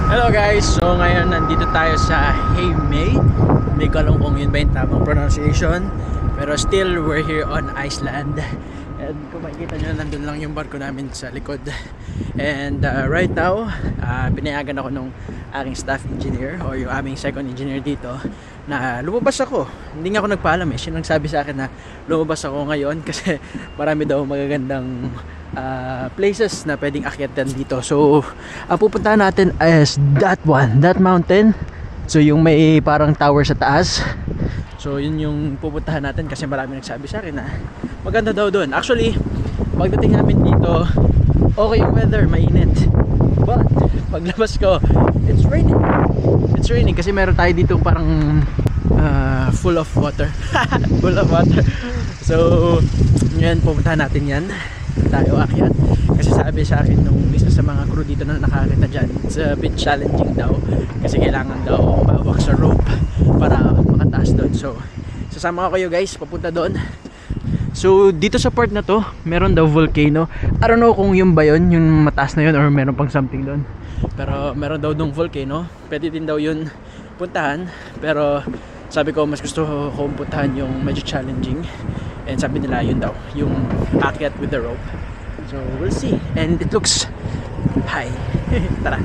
Hello guys! So ngayon nandito tayo sa Heimaey. Hindi ko alam kung yun ba yung tamang pronunciation, pero still we're here on Iceland. And kung makikita nyo, nandun lang yung barko namin sa likod. And right now, pinayagan ako nung aking staff engineer o yung aming second engineer dito na lumabas ako. Hindi nga ako nagpaalam eh. Siya nagsabi sa akin na lumabas ako ngayon kasi marami daw magagandang places na pwedeng akyatan dito. So ang pupuntahan natin is that mountain. So yung may parang tower sa taas. So yun yung pupuntahan natin kasi marami nagsabi sa akin na maganda daw doon. Actually pagdating namin dito, okay yung weather, mainit. But paglabas ko, it's raining kasi meron tayo dito parang full of water. Full of water. So yan, pupuntahan natin yan. Tayo akyat kasi sabi sa akin nung isa sa mga crew dito na nakakita dyan, it's a bit challenging daw kasi kailangan daw mawak sa rope para makataas doon. So sasama ko kayo guys papunta doon. So dito sa part na to meron daw volcano. I don't know kung yung ba yun, yung mataas na yun, or meron pang something doon, pero meron daw dong volcano. Pwede din daw yun puntahan, pero sabi ko mas gusto kong puntahan yung medyo challenging. And sabi nila yun daw, yung akyat with the rope. So we'll see. And it looks high. Tara.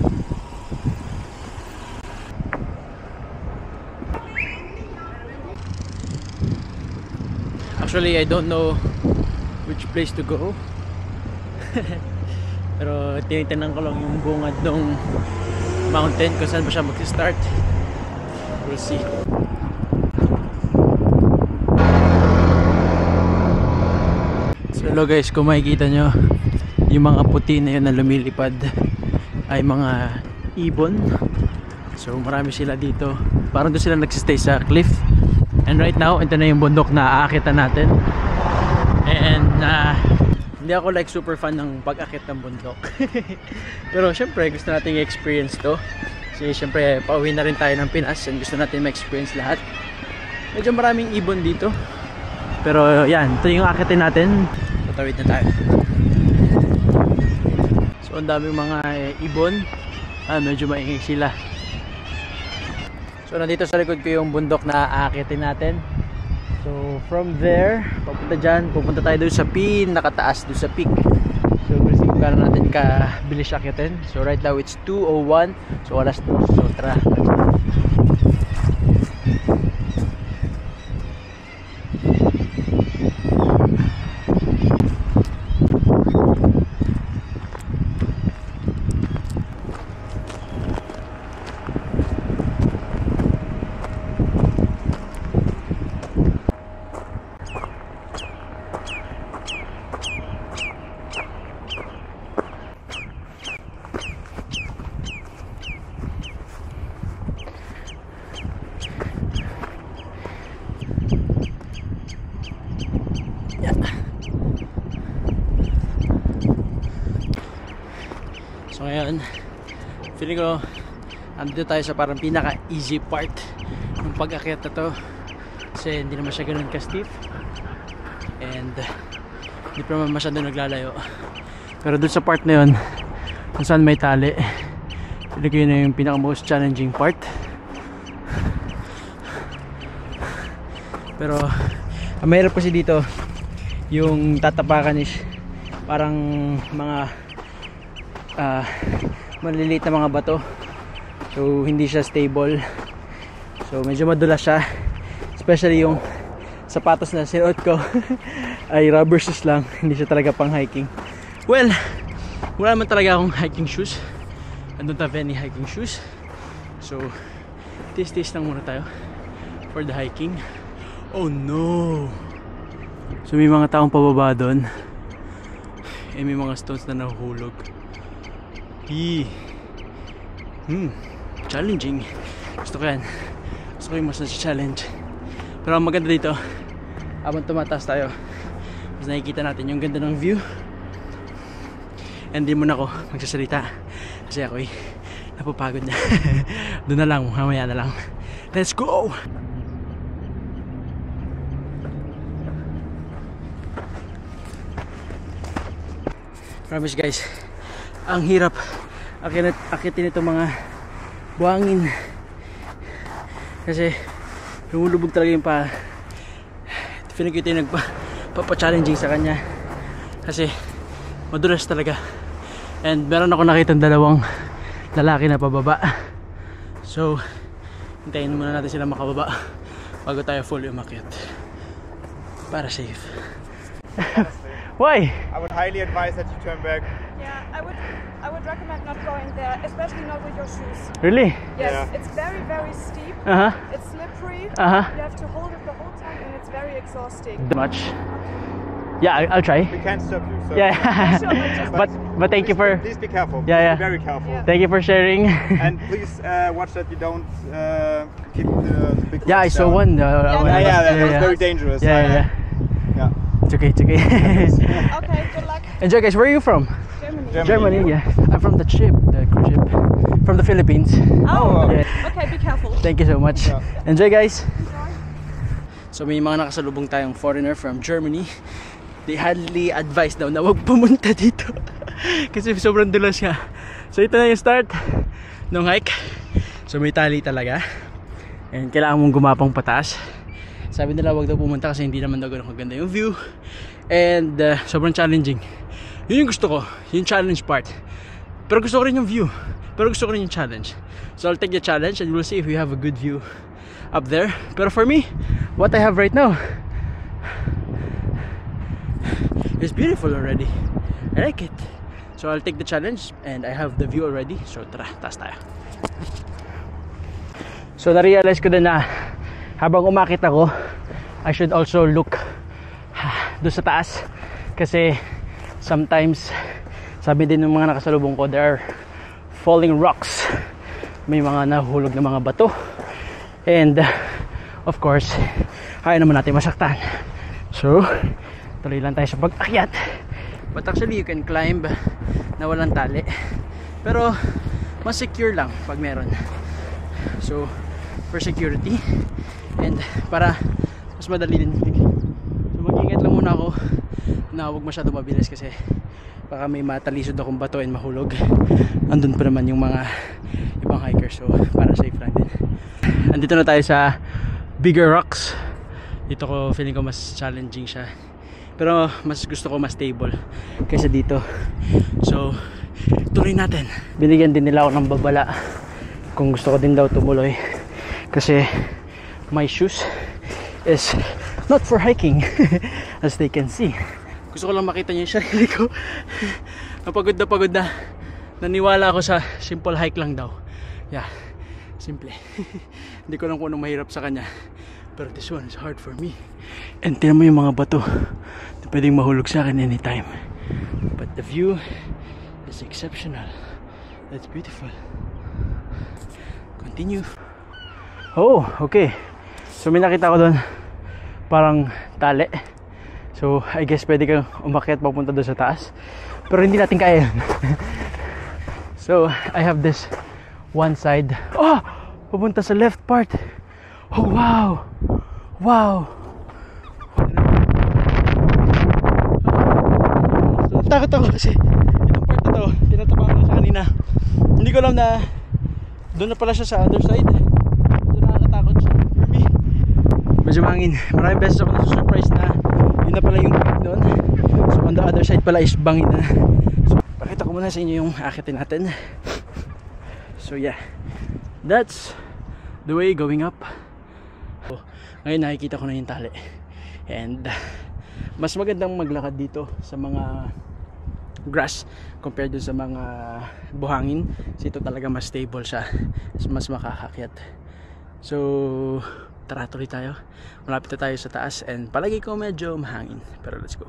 Actually, I don't know which place to go. Pero tinitingnan ko lang yung bungad ng mountain kung saan ba siya mag-start. We'll see. Hello guys, kung makikita nyo yung mga puti na yun na lumilipad ay mga ibon. So marami sila dito, parang doon sila nagsistay sa cliff. And right now, ito na yung bundok na aakitan natin. And hindi ako like super fan ng pag-akit ng bundok. Pero syempre gusto natin i-experience to kasi syempre pauwi na rin tayo ng Pinas and gusto natin ma-experience lahat. Medyo maraming ibon dito, pero yan, ito yung aakitin natin. Tatawid na tayo. So ang daming mga ibon, medyo maingay sila. So nandito sa likod ko yung bundok na aakitin natin. So from there, papunta dyan, pupunta tayo doon sa pinakataas, doon sa peak. So we'll see kung gaano natin kabilis akitin. So right now it's 2:01, so alas 2. So tara. So ngayon, feeling ko andito tayo sa parang pinaka easy part ng pag-akyat na to kasi hindi naman siya ganun ka-stiff and hindi pa naman masyado naglalayo. Pero dun sa part na yun kung saan may tali, feeling ko yun na yung pinaka most challenging part. Pero ang mahirap kasi dito yung tatapakan is parang mga maliliit na mga bato, so hindi siya stable, so medyo madulas siya, especially yung sapatos na sinuot ko ay rubber shoes lang, hindi siya talaga pang hiking. Well, wala naman talaga akong hiking shoes, I don't have any hiking shoes, so taste lang muna tayo for the hiking. Oh no, so may mga taong pababa doon, may mga stones na nahuhulog. Challenging. Gusto ko yan. Gusto ko yung mas na-challenge. Pero ang maganda dito, habang tumataas tayo, mas nakikita natin yung ganda ng view. And di muna ako magsasalita kasi ako'y napapagod na. Doon na lang, mamaya na lang. Let's go! Promise guys, ang hirap akitin itong mga buhangin. Kasi lumulubog talaga yung pa. Feeling ko ito yung nagpapa-challenging sa kanya. Kasi madulas talaga. And meron ako nakita dalawang lalaki na pababa. So hintayin muna natin sila makababa bago tayo fully umakyat para safe. Why? I would highly advise that you turn back. Yeah, I would recommend not going there, especially not with your shoes. Really? Yes, Yeah. it's very, very steep. It's slippery. Uh-huh. You have to hold it the whole time, and it's very exhausting. Much. Yeah, I'll try. We can't stop you. So Yeah. Sure, but thank you for Please be careful. Yeah, yeah. Be very careful. Yeah. thank you for sharing. And please watch that you don't keep the big Yeah, I rocks saw down. one. That was very dangerous. Yeah. Yeah. It's okay. Okay, good luck. Enjoy, guys. Where are you from? Germany. Yeah. I'm from the cruise ship, from the Philippines. Oh, Yeah. okay, be careful. Thank you so much. Yeah. Enjoy, guys. Enjoy. So may mga nakasalubong tayong foreigner from Germany. They hardly advise daw na wag pumunta dito kasi sobrang dulas nga. So ito na yung start ng hike. So may tali talaga and kailangan mong gumapang pataas. Sabi nila wag daw pumunta kasi hindi naman daw ganun kaganda yung view and sobrang challenging. Yun yung gusto ko, yung challenge part. Pero gusto ko rin yung view, pero gusto ko rin yung challenge. So I'll take the challenge and we'll see if we have a good view up there. Pero for me, what I have right now, it's beautiful already. I like it. So I'll take the challenge and I have the view already. So tara, taas tayo. So na-realize ko din na habang umakit ako, I should also look doon sa taas. Kasi sometimes, sabi din ng mga nakasalubong ko, there are falling rocks. May mga nahulog na mga bato. And of course, kaya naman natin masaktan. So tuloy lang tayo sa pag-akyat. But actually you can climb na walang tali, pero mas secure lang pag meron. So for security and para mas madali din. So mag-ingat lang muna ako na huwag masyado mabilis kasi baka may matalisod akong bato and mahulog. Andun pa naman yung mga ibang hikers, so para safe lang din. Andito na tayo sa bigger rocks. Dito ko feeling ko mas challenging siya, pero mas gusto ko mas stable kaysa dito. So tuloy natin. Binigyan din nila ako ng babala kung gusto ko din daw tumuloy kasi my shoes is not for hiking as they can see. Gusto ko lang makita niyo yung sarili ko. Napagod na naniwala ako sa simple hike lang daw. Yeah, simple. Hindi ko lang kung anong mahirap sa kanya, pero this one is hard for me. And tingnan mo yung mga bato na pwedeng mahulog sa akin anytime. But the view is exceptional. That's beautiful. Continue. Oh, okay. So may nakita ko doon parang tali. So I guess pwede kang umakyat papunta doon sa taas, pero hindi natin kaya. So I have this one side. Oh! Papunta sa left part. Oh wow! Wow! Takot ako kasi itong part na to, tinatapakan ko sa kanina. Hindi ko alam na doon na pala siya sa other side. So nakakatakot siya for me. Medyo mangin. Maraming beses ako nasusurprise na yun na pala yung point doon. So on the other side pala is bangin na. So pakita ko muna sa inyo yung akitin natin. So yeah, that's the way going up. So, ngayon nakikita ko na yung tali. And mas magandang maglakad dito sa mga grass compared to sa mga buhangin. Kasi ito talaga mas stable siya, mas makakakyat. So tara, tuloy tayo. Malapit na tayo sa taas and palagi ko medyo mahangin, pero let's go.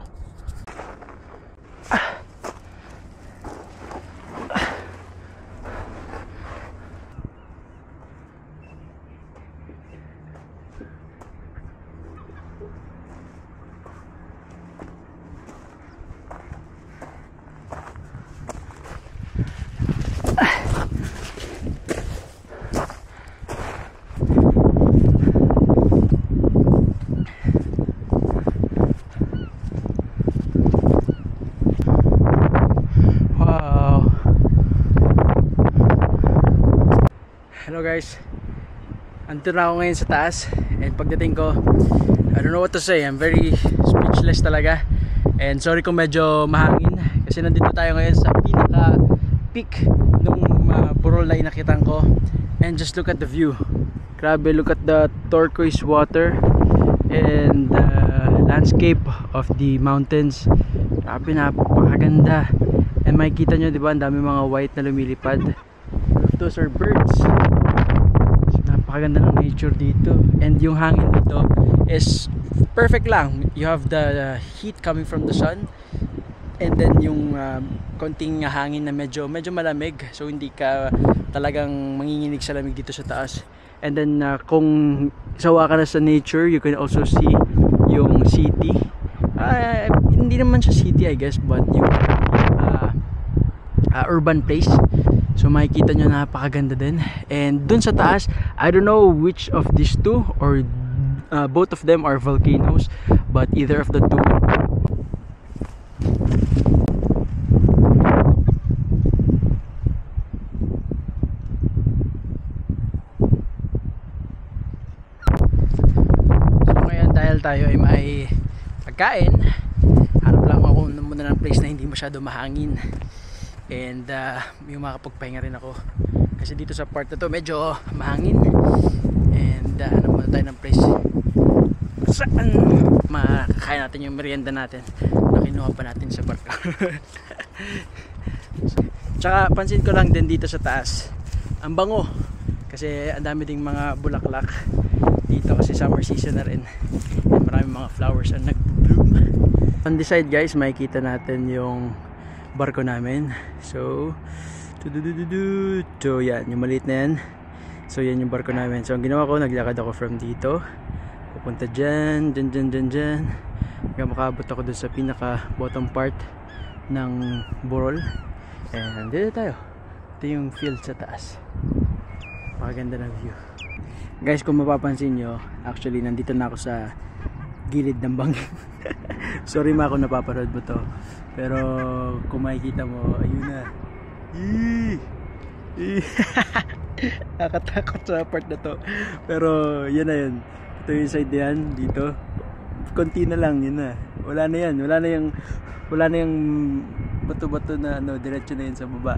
Hello guys, andito na ako ngayon sa taas. And pagdating ko, I don't know what to say. I'm very speechless talaga. And sorry kung medyo mahangin, kasi nandito tayo ngayon sa pinaka peak nung burol na inakitan ko. And just look at the view. Grabe, look at the turquoise water and the landscape of the mountains. Grabe, napakaganda. And makikita nyo, diba, ang dami mga white na lumilipad. Those are birds. So, napakaganda ng nature dito. And yung hangin dito is perfect lang. You have the heat coming from the sun, and then yung konting hangin na medyo malamig, so hindi ka talagang manginginig sa lamig dito sa taas. And then kung sawa ka na sa nature, you can also see yung city. Hindi naman siya city, I guess, but yung urban place. So makikita nyo, napakaganda din. And dun sa taas, I don't know which of these two, or both of them are volcanoes, but either of the two. So ngayon, dahil tayo ay may pagkain, hanap lang ako muna ng place na hindi masyado mahangin. And yung makapagpahinga rin ako, kasi dito sa part na to medyo mahangin. And hanap muna tayo ng place saan makakain natin yung merienda natin na kinuha pa natin sa barko. Tsaka pansin ko lang din dito sa taas, ang bango, kasi ang dami ding mga bulaklak dito kasi summer season na rin. And maraming mga flowers ang nag-bloom. On this side guys, makikita natin yung barko namin. So yan, yung maliit na yan. So yan yung barko namin. So ang ginawa ko, naglakad ako from dito pupunta dyan hanggang makabot ako dun sa pinaka bottom part ng burol. And dito tayo. Ito yung field sa taas. Pakaganda ng view guys. Kung mapapansin nyo, actually nandito na ako sa gilid ng bangin. Sorry ma kung napapanood mo to, pero kung makikita mo, ayun na. Nakatakot sa part na to, pero yan na yun. Ito yung side yan dito, konti na lang, yun na. Wala na yan, wala na yung bato-bato na diretso na yun sa baba.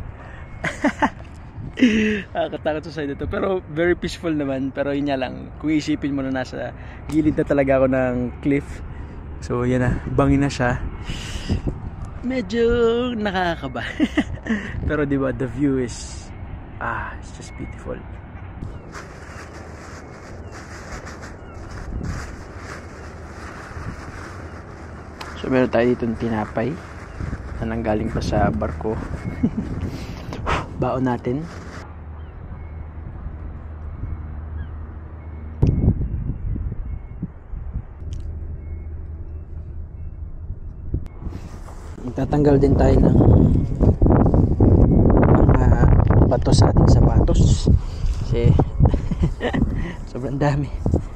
Nakatakot sa side ito, pero very peaceful naman. Pero yun nga lang, kung isipin mo na nasa gilid na talaga ako ng cliff. So yan na, bangin na siya. Medyo nakakaba. Pero diba, the view is it's just beautiful. So meron tayo dito ng tinapay na nanggaling pa sa barko. Baon natin. Tatanggal din tayo ng mga bato sa ating sapatos kasi sobrang dami.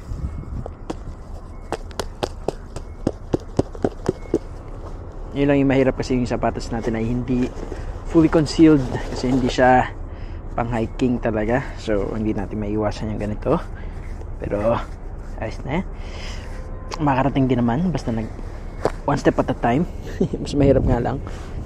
Yun lang yung mahirap, kasi yung sapatos natin ay hindi fully concealed kasi hindi siya pang hiking talaga. So hindi natin maiiwasan yung ganito, pero ayos na. Makarating din naman, basta one step at a time. Mas mahirap nga lang.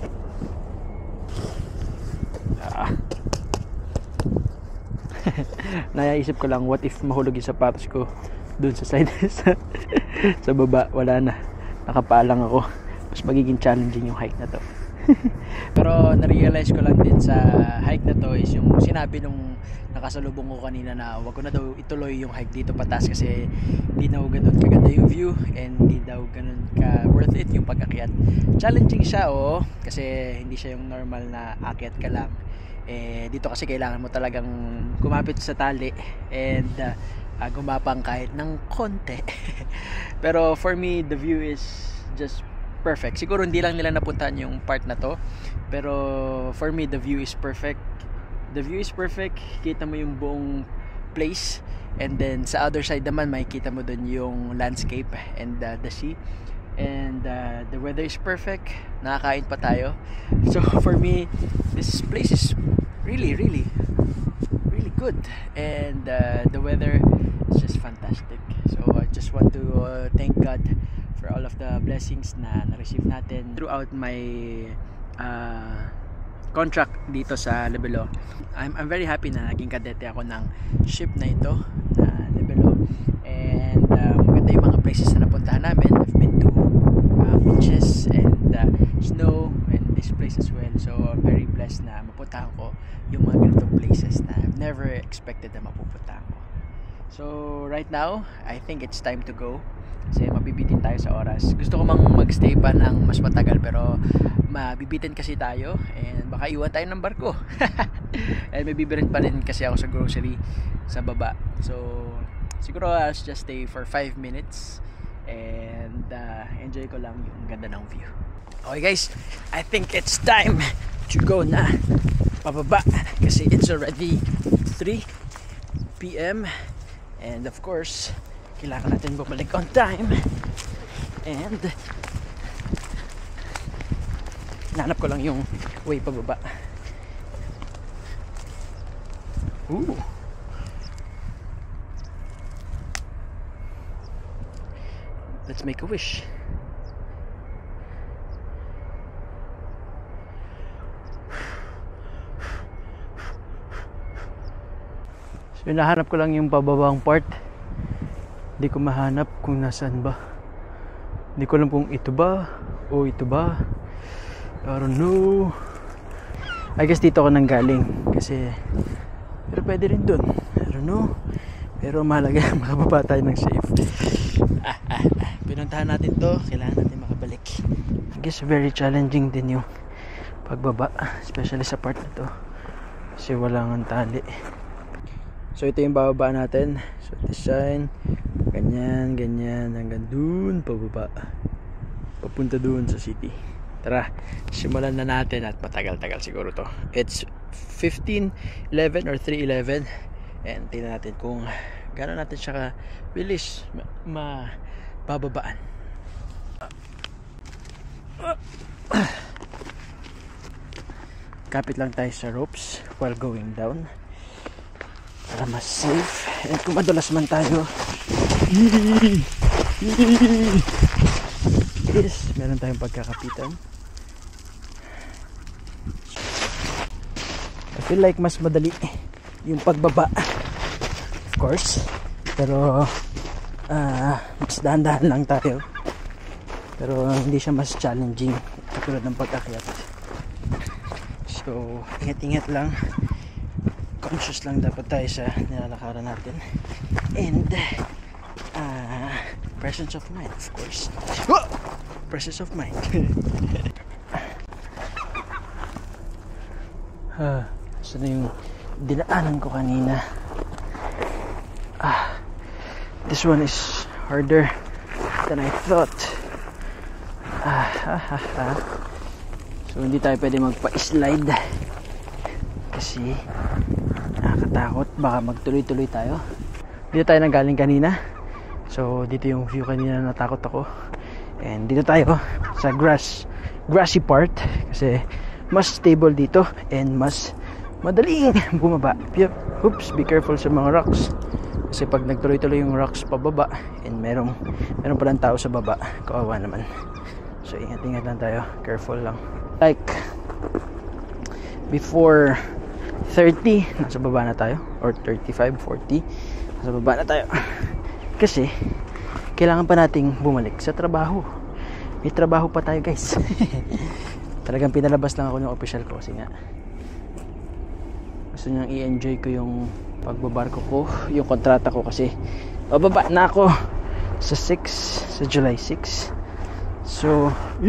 Naisip ko lang, what if mahulog yung sapatos ko dun sa side sa baba, wala na, nakapaalang ako. Mas magiging challenging yung hike na to. Pero na-realize ko lang din sa hike na to is yung sinabi nung nakasalubong ko kanina na wag ko na daw ituloy yung hike dito pataas kasi hindi daw ganun kaganda yung view and hindi daw ganun ka worth it yung pag-akyat. Challenging siya kasi hindi siya yung normal na akyat ka lang. Dito kasi kailangan mo talagang kumapit sa tali and gumapang kahit ng konti. Pero for me, the view is just perfect. Siguro hindi lang nila napuntahan yung part na to, pero for me the view is perfect. The view is perfect. Kita mo yung buong place, and then sa other side naman makikita mo dun yung landscape and the sea, and the weather is perfect. Nakakain pa tayo. So for me, this place is really good. good, and the weather is just fantastic. So I just want to thank God for all of the blessings na na-receive natin throughout my contract dito sa Lebelo. I'm very happy na naging kadete ako ng ship na ito na Lebelo, and maganda yung mga places na napuntahan namin. I've been to beaches and snow and this place as well, so I'm very blessed na mapuntahan ko yung mga ganitong places na I've never expected na mapupuntahan ko. So right now I think it's time to go kasi mabibitin tayo sa oras. Gusto ko mang magstay pa ng mas matagal pero mabibitin kasi tayo and baka iwan tayo ng barko. And may bibirin pa rin kasi ako sa grocery sa baba, so siguro I'll just stay for 5 minutes and enjoy ko lang yung ganda ng view. Okay guys, I think it's time to go na pababa kasi it's already 3 PM and of course kailangan natin bumalik on time, and nanap ko lang yung way pababa. Ooh. Let's make a wish. So hinahanap ko lang yung pababang part. Hindi ko mahanap kung nasaan ba. Hindi ko alam kung ito ba o ito ba. I don't know. I guess dito ako nang galing kasi, pero pwede rin dun. I don't know. Pero mahalaga makababa tayo ng safe. Pinuntahan natin to, kailangan natin makabalik. I guess very challenging din yung pagbaba, especially sa part na to kasi wala nang tali. So ito yung bababa natin. So this sign, ganyan, ganyan, hanggang dun pababa, papunta dun sa city. Tara, simulan na natin at matagal-tagal siguro to. It's 15:11 or 3:11 and tingnan natin kung gano'n natin siya bilis mabababaan. Kapit lang tayo sa ropes while going down para mas safe, and kung madulas man tayo, yes, meron tayong pagkakapitan. I feel like mas madali yung pagbaba, of course, pero mas dahan-dahan lang tayo, pero hindi siya mas challenging katulad ng pag-akyat. So ingat-ingat lang, conscious lang dapat tayo sa nilalakaran natin, and presence of mind, of course. Presence of mind. So na yung dinaanan ko kanina. This one is harder than I thought. So hindi tayo pwede magpa-slide kasi nakakatakot, baka magtuloy-tuloy tayo. Dito tayo nang galing kanina, so dito yung view kanina, natakot ako. And dito tayo sa grassy part kasi mas stable dito and mas madaling bumaba. Oops, be careful sa mga rocks kasi pag nagtuloy-tuloy yung rocks pababa and meron palang tao sa baba, kawawa naman. So ingat-ingat lang tayo, careful lang. Like before 30, nasa baba na tayo, or 35, 40, nasa baba na tayo kasi kailangan pa nating bumalik sa trabaho. May trabaho pa tayo guys. Talagang pinalabas lang ako ng official ko kasi nga gusto niyang i-enjoy ko yung pagbabarko ko, yung kontrata ko, kasi bababa na ako sa July 6. So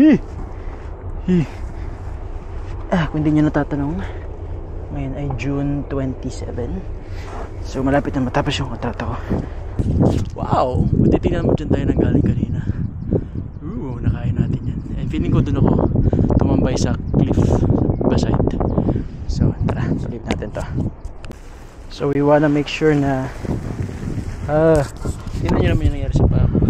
kung hindi nyo natatanong, ngayon ay June 27. So malapit na matapos yung kontrata ko. Wow, matitingnan mo dyan tayo nang galing kanina. Nakain natin yan. And feeling ko dun ako tumambay sa cliff beside. So tara, salib natin to. So we wanna make sure na tingnan nyo naman yung nangyari sa paa ko.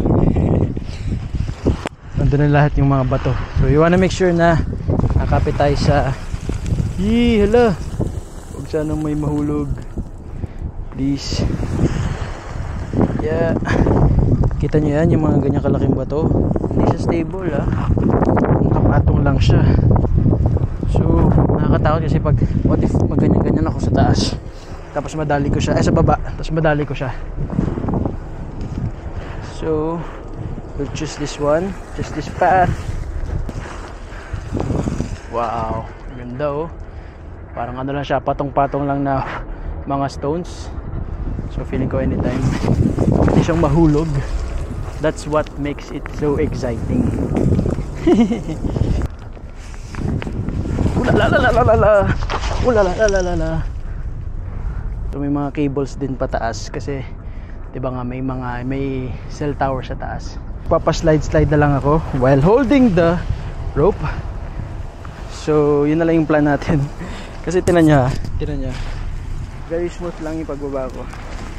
Nandun na lahat yung mga bato. So we wanna make sure na nakapit tayo sa hala, huwag sanang may mahulog. Please. Yeah. Kita nyo yan, yung mga ganyan kalaking bato. Hindi siya stable nakapatong lang siya. So nakakatakot kasi pag what if mag ganyan ako sa taas, tapos madali ko siya, sa baba, tapos madali ko siya. So we'll choose this one, just this path. Wow, ganda parang ano lang siya, patong-patong lang na mga stones. So feeling ko anytime hindi siyang mahulog. That's what makes it so exciting. Ulalalala. So may mga cables din pataas kasi 'di ba nga may cell tower sa taas. Papaslide na lang ako while holding the rope. So yun na lang yung plan natin. Kasi tinan niya. Very smooth lang yung pagbaba ko.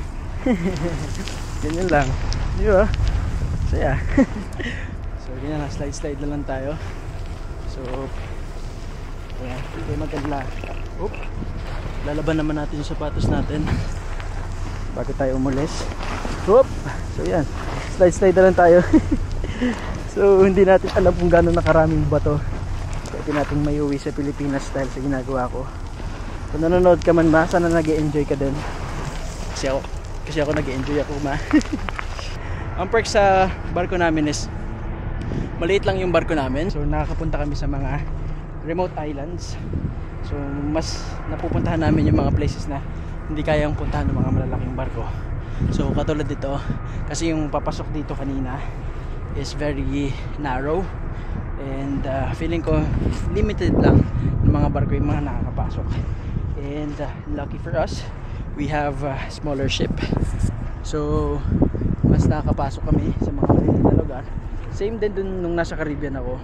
Ganyan lang. Di ba? Saya. So ganyan na, slide na lang tayo. So ayan, hindi magkadla. Lalaban naman natin yung sapatos natin bago tayo umulis. So yan, slide na lang tayo. So hindi natin alam kung gaano nakaraming bato pwede natin mayuwi sa Pilipinas dahil sa ginagawa ko. Kung nanonood ka man sana nag-e-enjoy ka din. Kasi ako nag-e-enjoy ako Ang perk sa barko namin is maliit lang yung barko namin. So nakakapunta kami sa mga remote islands. So mas napupuntahan namin yung mga places na hindi kayang puntahan ng mga malalaking barko. So katulad dito, kasi yung papasok dito kanina is very narrow. And feeling ko limited lang ng mga barko yung mga nakakapasok. And lucky for us, we have a smaller ship. So mas nakakapasok kami sa mga maliit na lugar. Same din dun nung nasa Caribbean ako.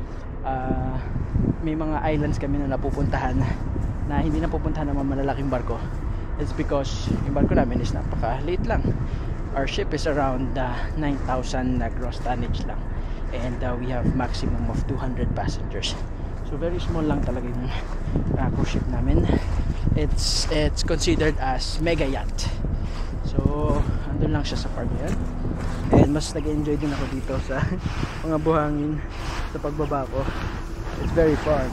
May mga islands kami na napupuntahan na hindi napupuntahan ng mga malalaking barko. It's because yung barko namin is napaka-liit lang. Our ship is around 9,000 gross tonnage lang. And we have maximum of 200 passengers. So very small lang talaga yung cruise ship namin. It's considered as mega yacht. So andun lang siya sa part na yun. And mas nag-enjoy din ako dito sa mga buhangin sa pagbaba ko. It's very fun.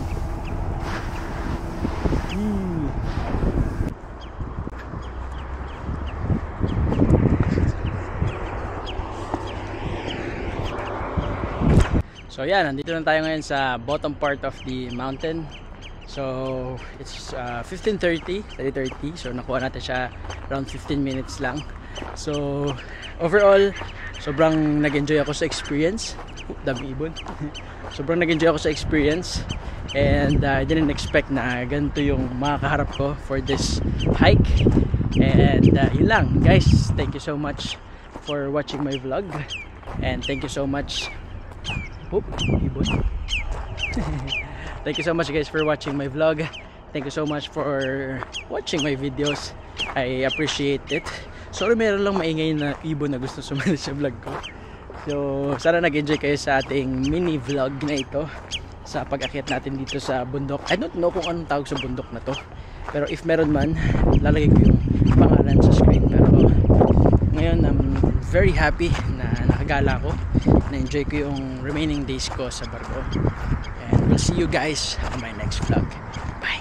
So yan, nandito na tayo ngayon sa bottom part of the mountain. So it's 15:30. So nakuha natin siya around 15 minutes lang. So overall, sobrang nag-enjoy ako sa experience. Dami ibon. Sobrang nag-enjoy ako sa experience. And I didn't expect na ganito yung makakaharap ko for this hike. And yun lang guys, thank you so much for watching my vlog. And thank you so much. Ibon. Thank you so much guys for watching my vlog. Thank you so much for watching my videos. I appreciate it. Sorry meron lang maingay na ibon na gusto sumali sa vlog ko. So sana nag-enjoy kayo sa ating mini vlog na ito sa pag-akyat natin dito sa bundok. I don't know kung anong tawag sa bundok na to, pero if meron man, lalagay ko yung pangalan sa screen. Pero ngayon I'm very happy na nakagala ko, na-enjoy ko yung remaining days ko sa barko. And we'll see you guys on my next vlog. Bye!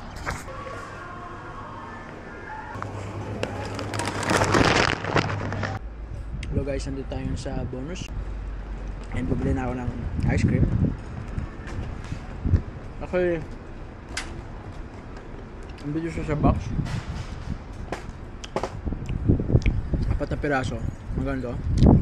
Hello guys, nandito tayo sa bonus. And bumili na ako ng ice cream. Okay, ang video siya sa box. 4 na piraso. Maganda.